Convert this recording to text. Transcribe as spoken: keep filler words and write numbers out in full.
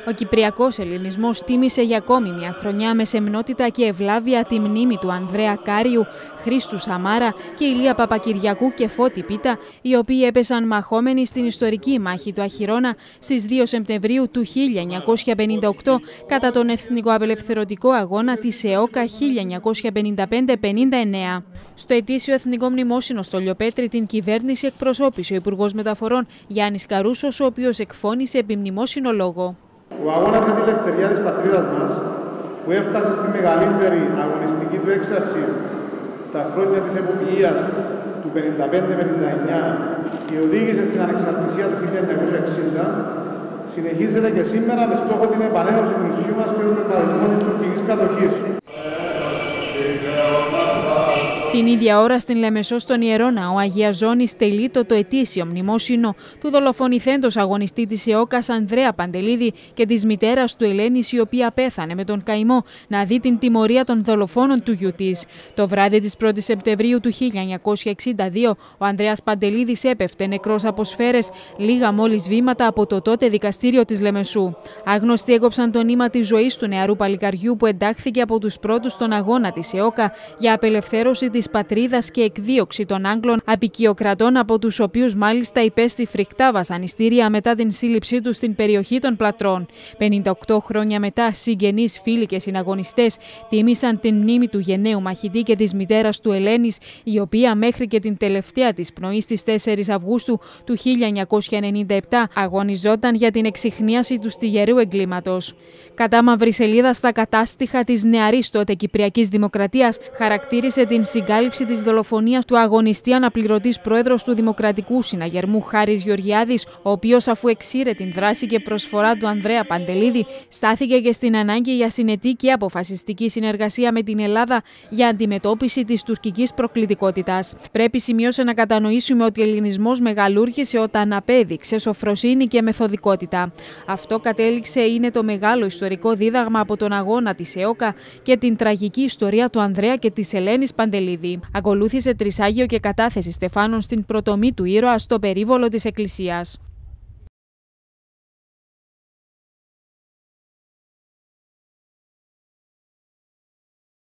Ο Κυπριακός Ελληνισμός τίμησε για ακόμη μια χρονιά με σεμνότητα και ευλάβεια τη μνήμη του Ανδρέα Κάριου, Χρήστου Σαμάρα και Ηλία Παπακυριακού και Φώτη Πίτα, οι οποίοι έπεσαν μαχόμενοι στην ιστορική μάχη του Αχυρώνα στις δύο Σεπτεμβρίου του χίλια εννιακόσια πενήντα οκτώ κατά τον Εθνικό Απελευθερωτικό Αγώνα της ΕΟΚΑ χίλια εννιακόσια πενήντα πέντε πενήντα εννέα. Στο ετήσιο Εθνικό Μνημόσυνο στο Λιοπέτρι την κυβέρνηση εκπροσώπησε ο Υπουργός Μεταφορών Γιάννης Καρούσος, ο οποίος εκφώνησε επιμνημόσυνο λόγο. Ο αγώνας για την ελευθερία της πατρίδας μας, που έφτασε στη μεγαλύτερη αγωνιστική του έξαρση στα χρόνια της επομοιίας του πενήντα πέντε πενήντα εννέα και οδήγησε στην ανεξαρτησία του χίλια εννιακόσια εξήντα, συνεχίζεται και σήμερα με στόχο την επανένωση του νησιού μας και τον τερματισμό της τουρκικής κατοχής. Την ίδια ώρα στην Λεμεσό στον Ιερό Ναό Αγίας Ζώνης τελείτο το ετήσιο μνημόσυνο του δολοφονηθέντος αγωνιστή της ΕΟΚΑς Ανδρέα Παντελίδη και της μητέρας του Ελένης, η οποία πέθανε με τον καημό να δει την τιμωρία των δολοφόνων του γιου της. Το βράδυ της πρώτης Σεπτεμβρίου του χίλια εννιακόσια εξήντα δύο ο Ανδρέας Παντελίδης έπεφτε νεκρός από σφαίρες λίγα μόλις βήματα από το τότε δικαστήριο της Λεμεσού. Άγνωστοι έκοψαν το νήμα της ζωής του νεαρού παλικαριού που εντάχθηκε από τους πρώτους στον αγώνα της ΕΟΚΑ για απελευθέρωση της πατρίδας και εκδίωξη των Άγγλων απικιοκρατών, από τους οποίους μάλιστα υπέστη φρικτά βασανιστήρια μετά την σύλληψή του στην περιοχή των Πλατρών. πενήντα οκτώ χρόνια μετά, συγγενείς, φίλοι και συναγωνιστές τίμησαν την μνήμη του γενναίου μαχητή και της μητέρας του Ελένης, η οποία μέχρι και την τελευταία της πνοή στις τέσσερις Αυγούστου του χίλια εννιακόσια ενενήντα επτά αγωνιζόταν για την εξιχνίαση του στιγερού εγκλήματος. Κατά μαύρη σελίδα στα κατάστοιχα της νεαρής τότε Κυπριακής Δημοκρατίας χαρακτήρισε την συγκάλυψη της δολοφονίας του αγωνιστή αναπληρωτής πρόεδρος του Δημοκρατικού Συναγερμού Χάρης Γεωργιάδης, ο οποίος, αφού εξήρε την δράση και προσφορά του Ανδρέα Παντελίδη, στάθηκε και στην ανάγκη για συνετή και αποφασιστική συνεργασία με την Ελλάδα για αντιμετώπιση της τουρκικής προκλητικότητας. Πρέπει, σημείωσε, να κατανοήσουμε ότι ο ελληνισμός μεγαλούργησε όταν απέδειξε σοφροσύνη και μεθοδικότητα. Αυτό, κατέληξε, είναι το μεγάλο ιστορικό δίδαγμα από τον αγώνα της ΕΟΚΑ και την τραγική ιστορία του Ανδρέα και της Ελένης Παντελίδη. Ακολούθησε τρισάγιο και κατάθεση στεφάνων στην προτομή του ήρωα στο περίβολο της Εκκλησίας.